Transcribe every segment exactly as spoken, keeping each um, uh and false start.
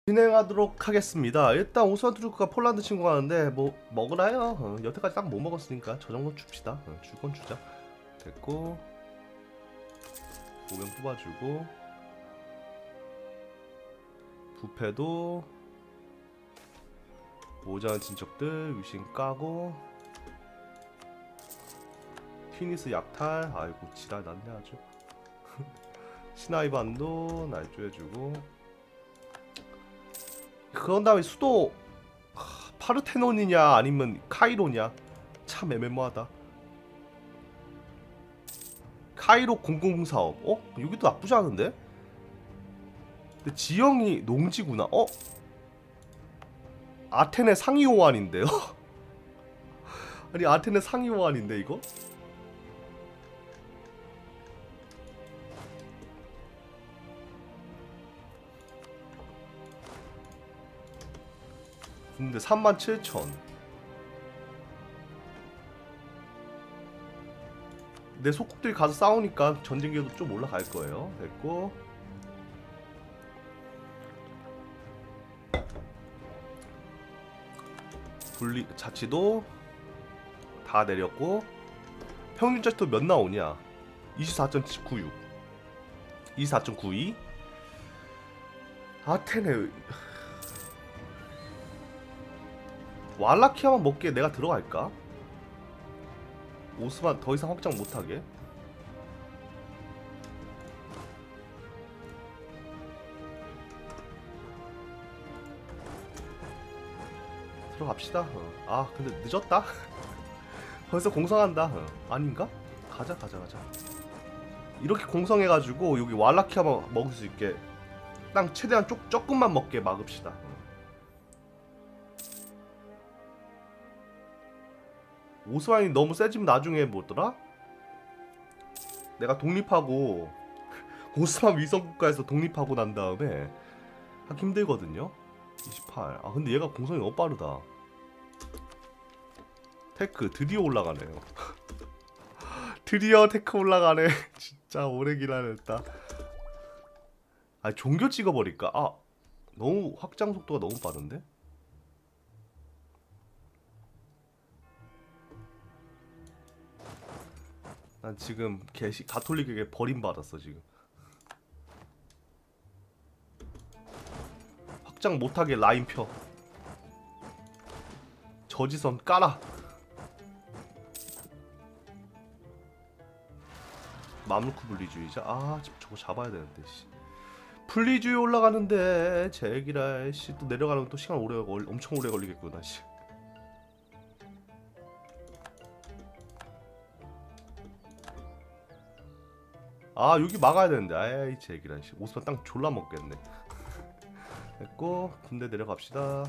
진행하도록 하겠습니다. 일단 오스만 투르크가 폴란드 친구 가는데 뭐 먹으나요? 어, 여태까지 딱 못 먹었으니까 저 정도 줍시다. 어, 줄 건 주자. 됐고 보병 뽑아주고 부패도 모자란 친척들 위신 까고 피니스 약탈 아이고 지랄 났네 아주. 시나이반도 날조해주고 그런 다음에 수도 하, 파르테논이냐 아니면 카이로냐 참 애매모하다. 카이로 공공사업 어? 여기도 나쁘지 않은데? 근데 지형이 농지구나. 어? 아테네 상위 호환인데요? 아니 아테네 상위 호환인데 이거? 근데 삼만 칠천 내 속국들이 가서 싸우니까 전쟁기도 좀 올라갈 거예요. 됐고 분리 자치도 다 내렸고 평균 자치도 몇 나오냐? 이십사 점 구육 이십사 점 구이 아테네 왈라키아만 먹기에 내가 들어갈까? 오스만 더 이상 확장 못하게. 들어갑시다. 어. 아 근데 늦었다. 벌써 공성한다. 어. 아닌가? 가자 가자 가자. 이렇게 공성해가지고 여기 왈라키아만 먹을 수 있게 땅 최대한 쪽, 조금만 먹게 막읍시다. 어. 오스만이 너무 세지면 나중에 뭐더라? 내가 독립하고 오스만 위성국가에서 독립하고 난 다음에 하기 힘들거든요. 이십팔. 아 근데 얘가 공성이 너무 빠르다. 테크 드디어 올라가네요. 드디어 테크 올라가네. 진짜 오래 기다렸다. 아 종교 찍어버릴까? 아 너무 확장 속도가 너무 빠른데? 난 지금 개시 가톨릭에게 버림받았어 지금. 확장 못하게 라인 펴. 저지선 깔아. 마물쿠 분리주의자. 아 저거 잡아야 되는데 씨. 분리주의 올라가는데 제기라 씨 또 내려가면 또 시간 오래 걸 엄청 오래 걸리겠구나 씨. 아 여기 막아야 되는데 아이 제기라 씨. 오스만 땅 졸라 먹겠네. 됐고 군대 내려갑시다.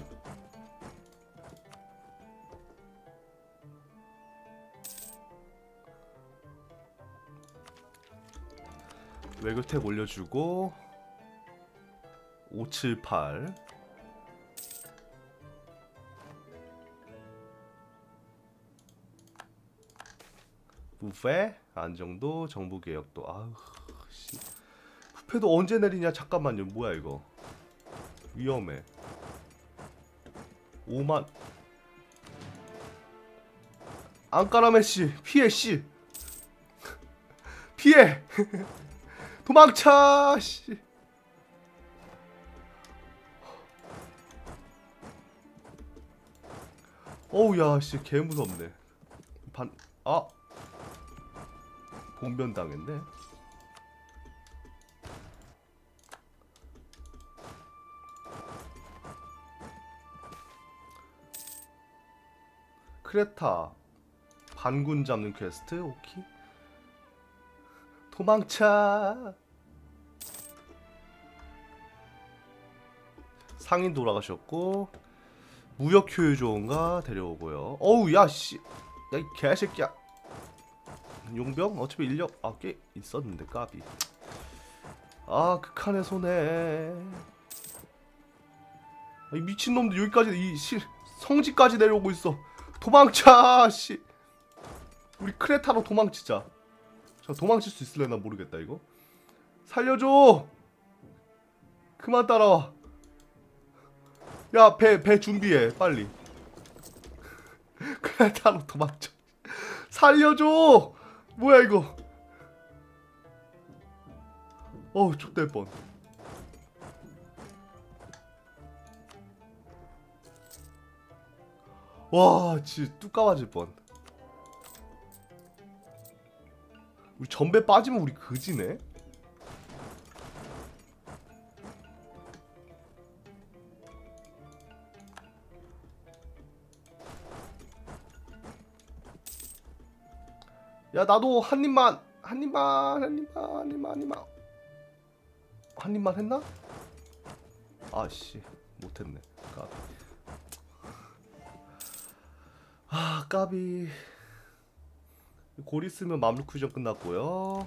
외교택 올려주고 오칠팔 부페 안정도 정부개혁도 아우 씨 부페도 언제 내리냐 잠깐만요. 뭐야 이거 위험해. 오만 안까라메 씨 피해 씨 피해. 도망쳐 씨. 어우 야씨 개무섭네. 반.. 아 봉변당했네. 크레타 반군 잡는 퀘스트 오케이. 도망쳐. 상인 돌아가셨고 무역 효율 좋은가 데려오고요. 어우 야씨 야 이 개새끼야. 용병 어차피 인력 아 꽤 있었는데 까비. 아 극한의 손해. 아, 이 미친놈들 여기까지 이 실 성지까지 내려오고 있어. 도망쳐 씨. 우리 크레타로 도망치자. 저 도망칠 수 있을래나 모르겠다 이거. 살려줘. 그만 따라와. 야, 배, 배 준비해 빨리. 그래, 타로 도망쳐. 살려줘. 뭐야 이거. 어우, 족될 뻔. 와, 진짜 뚝 까맞을 뻔. 우리 전배 빠지면 우리 그지네. 야, 나도 한 입만, 한 입만, 한 입만, 한 입만, 한 입만. 한 입만 했나? 아씨, 못했네. 까비. 아, 까비. 골 있으면 맘루크 전 끝났고요.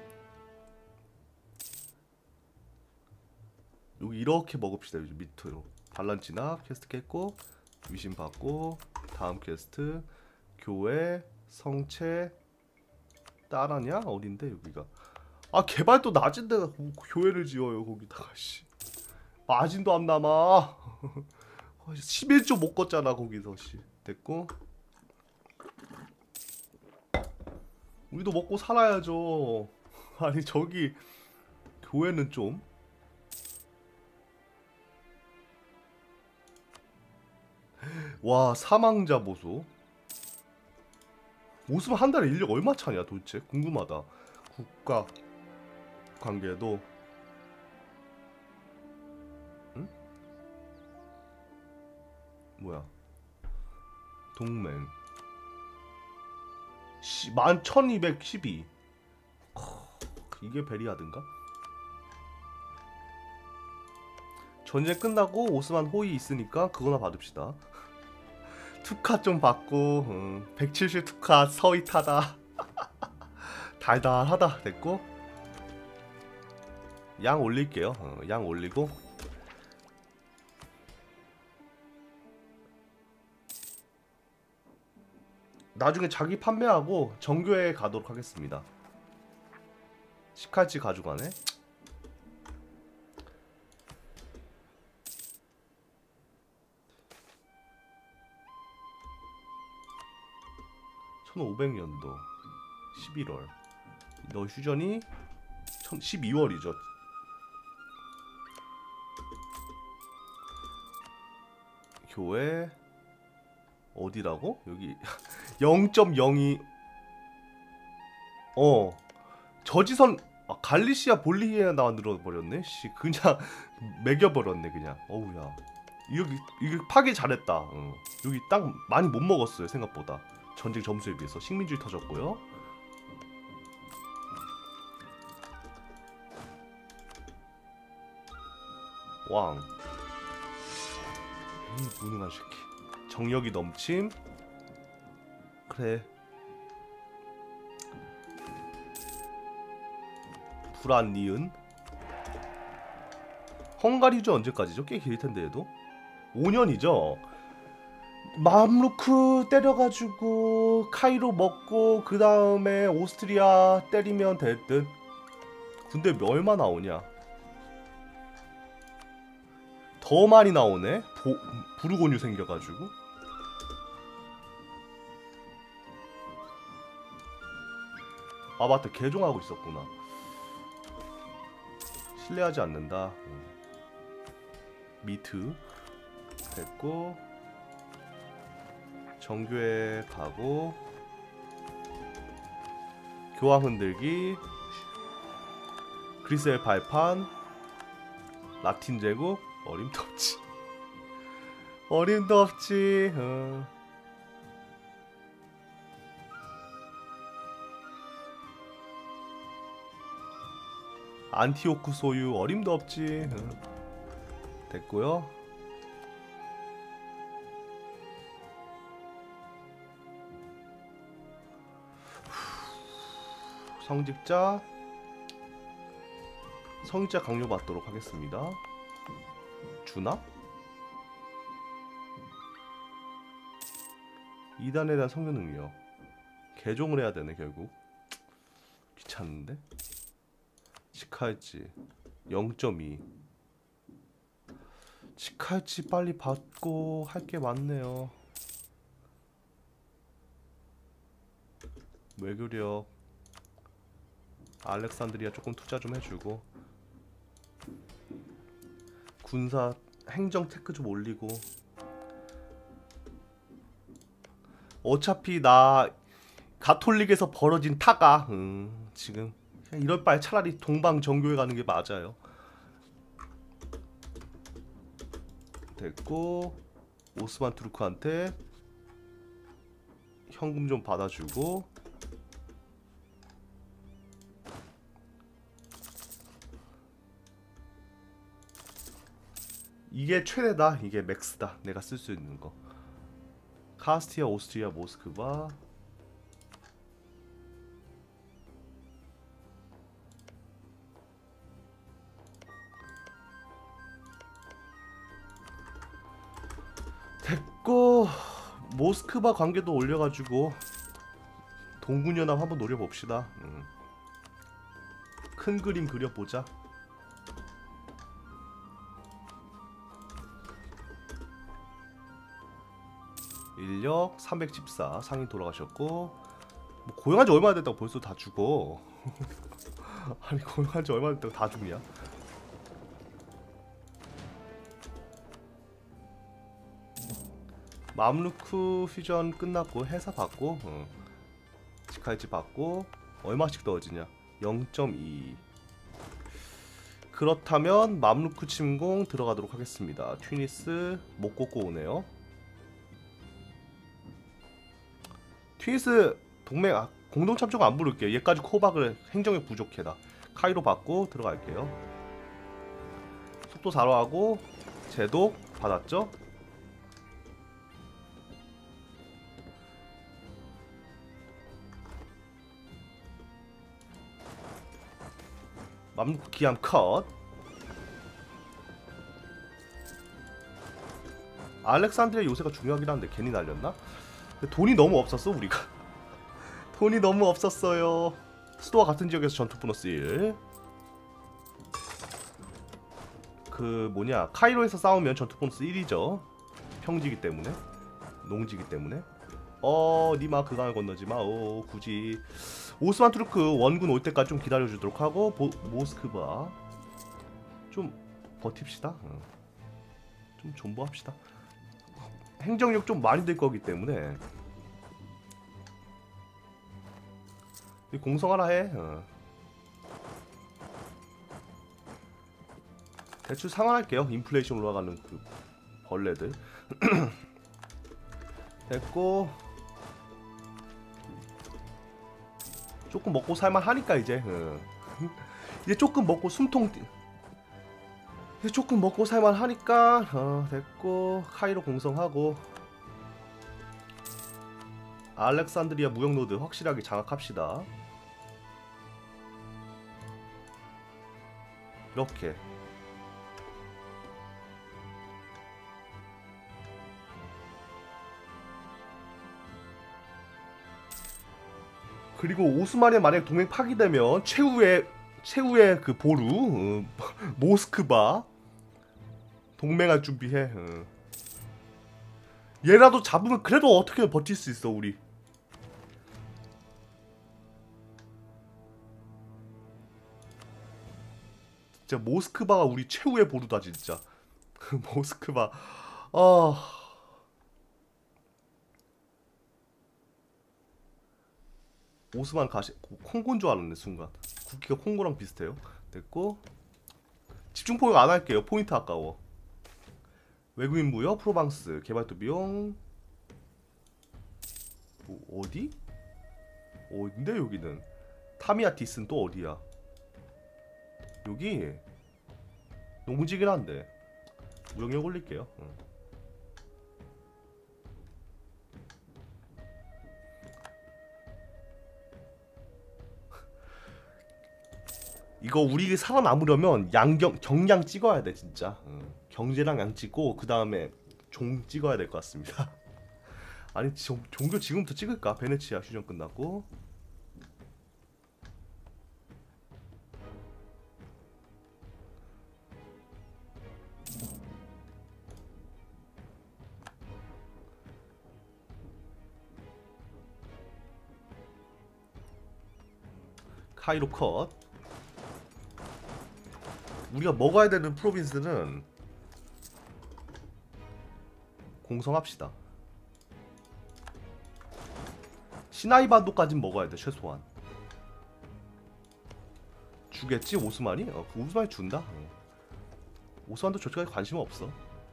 여기 이렇게 먹읍시다. 요즘 밑으로 반란 진압 퀘스트 깼고, 위신 받고, 다음 퀘스트 교회 성체 따라냐? 어딘데 여기가? 아, 개발도 낮은 데다 교회를 지어요. 거기다가 씨 마진도 안 남아. 십일 조 못 걷잖아 거기서. 씨 됐고, 우리도 먹고 살아야죠. 아니 저기 교회는 좀. 와, 사망자 보소. 오스만 한 달에 인력 얼마 차냐 도대체? 궁금하다. 국가 관계도. 응? 뭐야? 동맹 만 천이백십이. 이게 베리아드인가? 전쟁 끝나고 오스만 호위 있으니까 그거나 받읍시다. 투카 좀 받고. 음, 백칠십 투카 서윗하다. 달달하다. 됐고, 양 올릴게요. 어, 양 올리고, 나중에 자기 판매하고 정교회에 가도록 하겠습니다. 시칼치 가져가네. 천오백 년도 십일월. 너 휴전이 십이월이죠. 교회 어디라고? 여기 영 점 영이. 어 저지선. 아, 갈리시아 볼리비아 나와들어버렸네. 씨 그냥 매겨버렸네 그냥. 어우야, 여기 이거 파괴 잘했다. 어. 여기 땅 많이 못 먹었어요 생각보다. 전쟁 점수에 비해서 식민주의 터졌고요. 왕. 에이, 무능한 새끼. 정력이 넘침. 그래. 불안 니은. 헝가리 휴전 언제까지죠? 꽤 길 텐데 얘도. 오 년이죠. 맘루크 때려가지고 카이로 먹고 그 다음에 오스트리아 때리면 될 듯. 군대 얼마 나오냐? 더 많이 나오네. 보, 부르고뉴 생겨가지고. 아 맞다, 개종하고 있었구나. 신뢰하지 않는다. 미트 됐고, 정교회 가고, 교황 흔들기, 그리스의 발판, 라틴 제국. 어림도 없지. 어림도 없지. 어. 안티오크 소유. 어림도 없지. 어. 됐고요. 성직자 성직자 강요받도록 하겠습니다. 주나? 이 단에 대한 성교 능력 개종을 해야 되네 결국. 귀찮은데? 시카이지 영 점 이. 치카이치 빨리 받고 할 게 많네요. 외교력 알렉산드리아 조금 투자 좀 해주고, 군사 행정 테크 좀 올리고. 어차피 나 가톨릭에서 벌어진 타가 음, 지금 그냥 이럴 바에 차라리 동방 정교회 가는 게 맞아요. 됐고, 오스만 투르크한테 현금 좀 받아주고. 이게 최대다. 이게 맥스다. 내가 쓸 수 있는 거. 카스티아, 오스트리아, 모스크바. 됐고, 모스크바 관계도 올려가지고 동군연합 한번 노려봅시다. 음. 큰 그림 그려보자. 인력 삼백십사, 상인 돌아가셨고. 뭐 고용한 지 얼마나 됐다고 벌써 다 죽어. 아니 고용한 지 얼마나 됐다고 다 죽냐. 맘루크 퓨전 끝났고 회사 받고, 어. 치카이치 받고. 얼마씩 떨어지냐, 영 점 이. 그렇다면 맘루크 침공 들어가도록 하겠습니다. 튀니스 못 꽂고 오네요. 튀니스 동맹 아, 공동 참조가 안 부를게요. 얘까지 코박을 행정력 부족해다. 카이로 받고 들어갈게요. 속도 사로하고 제독 받았죠? 맘루크 기함 컷. 알렉산드리아 요새가 중요하긴 한데 괜히 날렸나? 돈이 너무 없었어 우리가. 돈이 너무 없었어요. 수도와 같은 지역에서 전투 보너스 일. 그 뭐냐, 카이로에서 싸우면 전투 보너스 일이죠. 평지기 때문에, 농지기 때문에. 어 니마 그강을 건너지마. 오 굳이 오스만 투르크 원군 올 때까지 좀 기다려주도록 하고. 보, 모스크바 좀 버팁시다. 어. 좀 존버합시다. 행정력 좀 많이 들 거기 때문에. 공성하라 해. 어. 대출 상환할게요. 인플레이션 올라가는 그 벌레들. 됐고, 조금 먹고 살만 하니까 이제. 어. 이제 조금 먹고 숨통 뛰... 이제 조금 먹고 살만 하니까. 어, 됐고, 카이로 공성하고. 알렉산드리아 무역노드 확실하게 장악합시다. 이렇게. 그리고 오스만이 만약 동맹 파기되면 최후의 최후의 그 보루, 어, 모스크바 동맹할 준비해. 어. 얘라도 잡으면 그래도 어떻게든 버틸 수 있어 우리. 진짜 모스크바가 우리 최후의 보루다 진짜. 모스크바. 아. 오스만 가시 콩고인 줄 알았네 순간. 국기가 콩고랑 비슷해요. 됐고, 집중 포격 안 할게요. 포인트 아까워. 외국인 무역 프로방스 개발도 비용. 뭐, 어디? 어딘데 여기는? 타미아티스는 또 어디야? 여기 농지긴 한데 무역력 올릴게요. 응. 이거 우리 살아남으려면 양경 경량 찍어야 돼 진짜. 응. 경제랑 양 찍고 그 다음에 종 찍어야 될 것 같습니다. 아니 종, 종교 지금부터 찍을까? 베네치아 휴전 끝났고. 카이로 컷. 우리가 먹어야 되는 프로빈스는 공성합시다. 시나이반도까진 먹어야 돼 최소한. 주겠지 오스만이? 어, 그 오스만이 준다. 어. 오스만도 저쪽까지 관심 없어.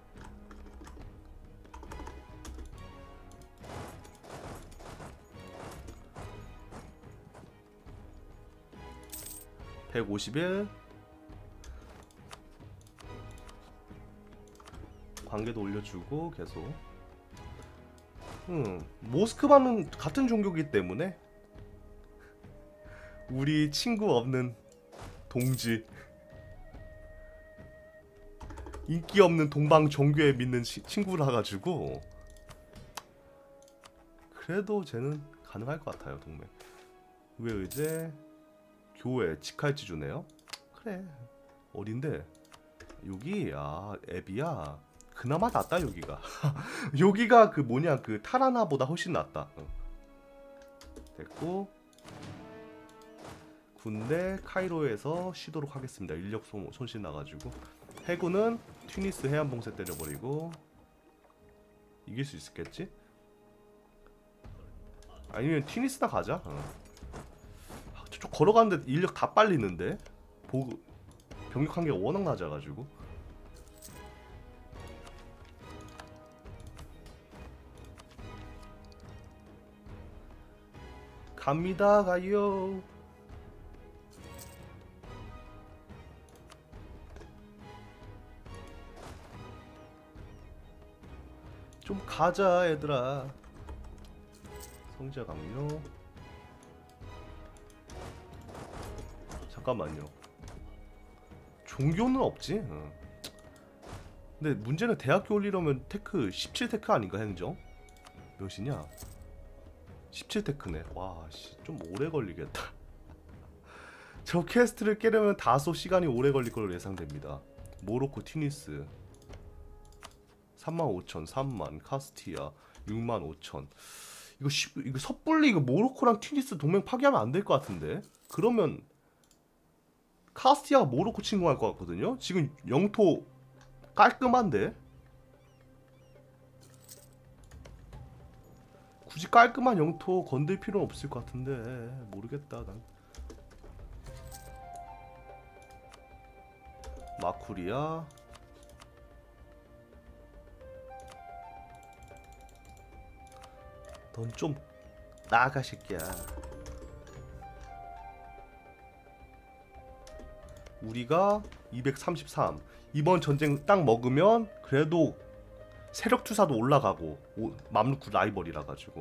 백오십일. 관계도 올려주고 계속. 음, 모스크바는 같은 종교이기 때문에 우리 친구 없는 동지, 인기 없는 동방 종교에 믿는 시, 친구라 가지고 그래도 쟤는 가능할 것 같아요. 동맹. 왜 의제 교회 직할지 주네요. 그래 어딘데 여기. 아 앱이야. 그나마 낫다 여기가. 여기가 그 뭐냐 그 타라나보다 훨씬 낫다. 어. 됐고 군대 카이로에서 쉬도록 하겠습니다. 인력 소모 손실 나가지고. 해군은 튀니스 해안봉쇄 때려버리고. 이길 수 있겠지? 아니면 튀니스나 가자. 어. 저쪽 걸어가는데 인력 다 빨리는데 보고 병력 한계가 워낙 낮아가지고. 갑니다 가요. 좀 가자 얘들아. 성자 강요. 잠깐만요. 종교는 없지? 어. 근데 문제는 대학교 올리려면 테크 십칠 테크 아닌가 행정? 몇이냐? 십칠 테크네. 와, 씨, 좀 오래 걸리겠다. 저 퀘스트를 깨려면 다소 시간이 오래 걸릴 걸로 예상됩니다. 모로코 튀니스 삼만 오천, 삼만 카스티아 육만 오천. 이거 시, 이거 섣불리 이거 모로코랑 튀니스 동맹 파기하면 안 될 것 같은데. 그러면 카스티아가 모로코 침공할 것 같거든요. 지금 영토 깔끔한데. 굳이 깔끔한 영토 건들 필요는 없을 것 같은데 모르겠다 난. 마쿠리아. 넌 좀 나가 새끼야. 우리가 이백삼십삼. 이번 전쟁 딱 먹으면 그래도 세력 투사도 올라가고. 오, 맘루크 라이벌이라 가지고.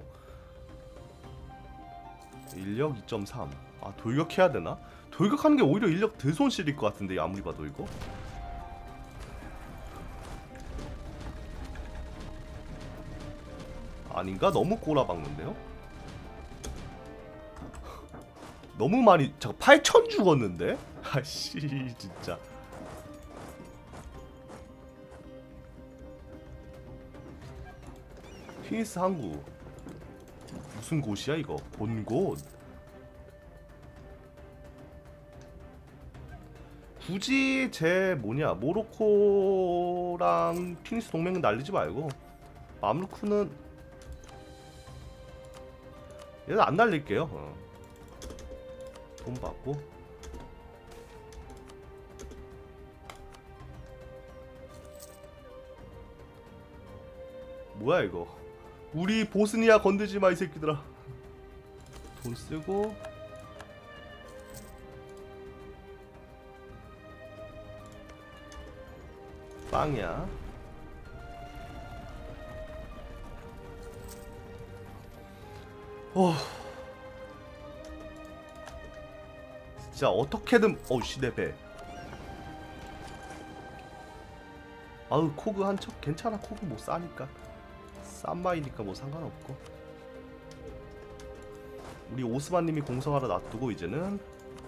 인력 이 점 삼. 아 돌격해야 되나? 돌격하는 게 오히려 인력 덜 손실일 것 같은데 아무리 봐도 이거. 아닌가? 너무 꼬라박는데요? 너무 많이. 잠깐 팔천 죽었는데? 아씨 진짜. 휘니스 항구 무슨 곳이야 이거? 본곳? 굳이 제 뭐냐 모로코랑 휘니스 동맹은 날리지 말고 맘루크는 얘는 안 날릴게요. 어. 돈 받고. 뭐야 이거. 우리 보스니아 건들지 마 이 새끼들아. 돈 쓰고. 빵이야. 어. 진짜 어떻게든. 어우씨 내 배. 아우 코그 한 척 괜찮아. 코그 뭐 싸니까. 싼 마이니까 뭐 상관없고. 우리 오스만님이 공성하러 놔두고 이제는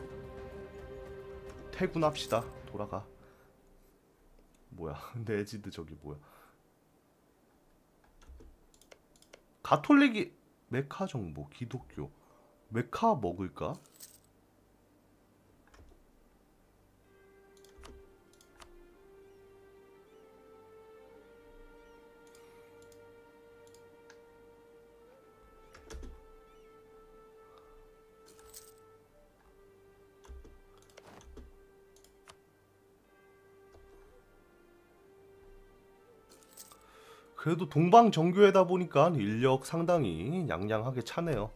퇴근합시다. 돌아가. 뭐야 네지드 저기 뭐야. 가톨릭이 메카 정보 기독교. 메카 먹을까? 그래도 동방 정교회다 보니까 인력 상당히 양양하게 차네요.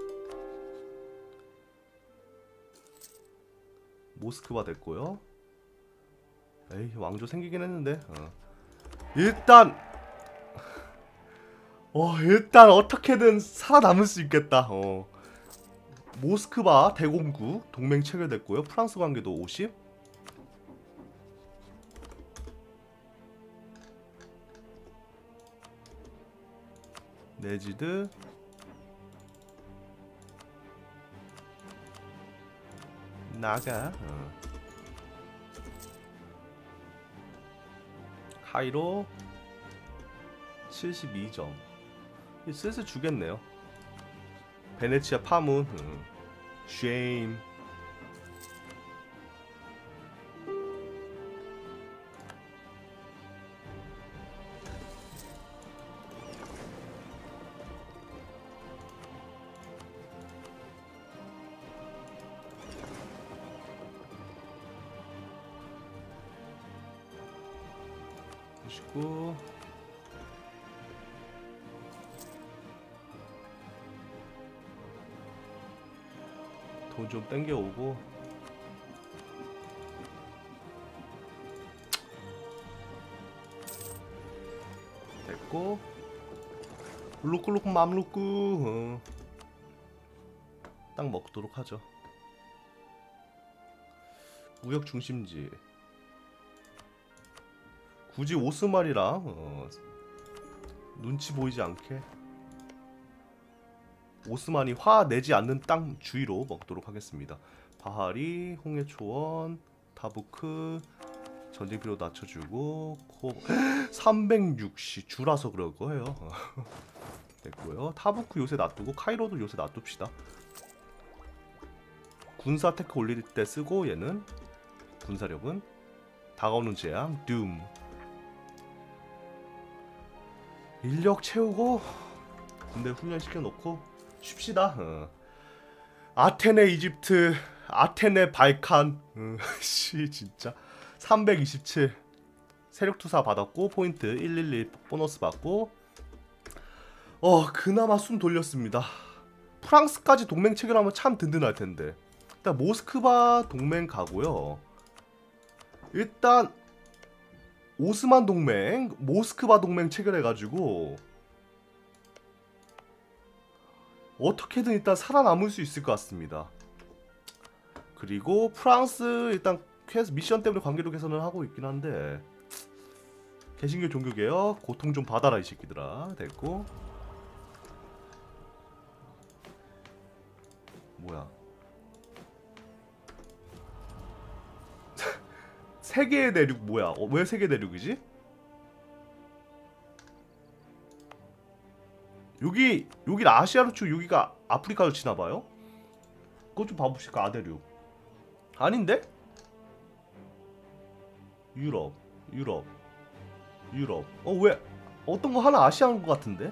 모스크바 됐고요. 에이, 왕조 생기긴 했는데 어. 일단 어 일단 어떻게든 살아남을 수 있겠다. 어. 모스크바 대공국 동맹 체결됐고요. 프랑스 관계도 오십. 네지드 나가 어. 카이로 칠십이 점. 슬슬 주겠네요. 베네치아 파문 음. 쉐임. 보시고 돈 좀 땡겨오고 됐고 룩룩 맘룩구 어. 딱 먹도록 하죠. 무역 중심지 굳이 오스말이랑 어. 눈치 보이지 않게 오스만이 화 내지 않는 땅 주위로 먹도록 하겠습니다. 바하리, 홍해초원, 타부크 전쟁 필요 낮춰주고 코 삼백육십 주라서 그럴 거예요. 됐고요. 타부크 요새 놔두고 카이로도 요새 놔둡시다. 군사 테크 올릴 때 쓰고 얘는 군사력은 다가오는 재앙 둠 인력 채우고 군대 훈련시켜 놓고 쉽시다. 어. 아테네 이집트 아테네 발칸 어, 씨 진짜 삼백이십칠 세력 투사 받았고 포인트 일일일 보너스 받고 어 그나마 숨 돌렸습니다. 프랑스까지 동맹 체결하면 참 든든할 텐데 일단 모스크바 동맹 가고요. 일단 오스만 동맹 모스크바 동맹 체결해가지고 어떻게든 일단 살아남을 수 있을 것 같습니다. 그리고 프랑스 일단 퀘스 미션 때문에 관계도 개선을 하고 있긴 한데 개신교 종교개혁 고통 좀 받아라 이 새끼들아. 됐고 뭐야 세계의 대륙 뭐야 어, 왜 세계 대륙이지? 여기 여기 아시아로 치고 여기가 아프리카로 치나봐요? 그거 좀 봐봅시다. 아대륙 아닌데? 유럽 유럽 유럽 어 왜 어떤 거 하나 아시아인 것 같은데?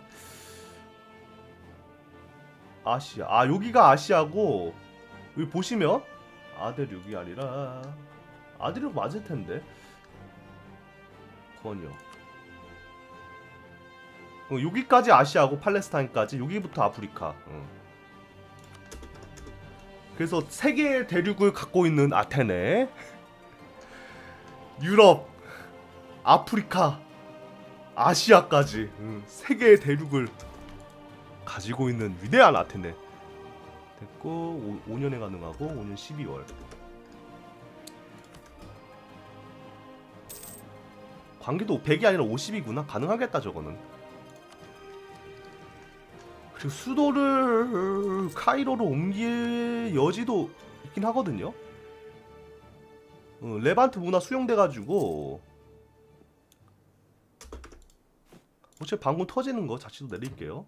아시아 아 여기가 아시아고 여기 보시면 아대륙이 아니라 아대륙 맞을 텐데 건요 어, 여기까지 아시아고 팔레스타인까지 여기부터 아프리카. 어. 그래서 세 개의 대륙을 갖고 있는 아테네, 유럽, 아프리카, 아시아까지 음, 세 개의 대륙을 가지고 있는 위대한 아테네. 됐고 오 년에 가능하고 오 년 십이월. 관계도 백이 아니라 오십이구나. 가능하겠다 저거는. 그리고 수도를 카이로로 옮길 여지도 있긴 하거든요. 어, 레반트 문화 수용돼가지고 어차피 방금 터지는 거 자체도 내릴게요.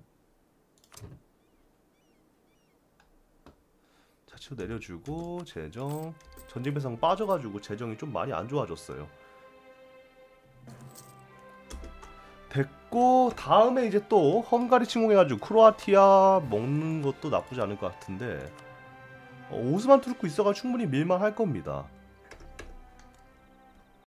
자체도 내려주고 재정 전쟁 배상 빠져가지고 재정이 좀 많이 안 좋아졌어요. 됐고 다음에 이제 또 헝가리 침공해가지고 크로아티아 먹는 것도 나쁘지 않을 것 같은데 어, 오스만 투르크 있어가 충분히 밀만할 겁니다.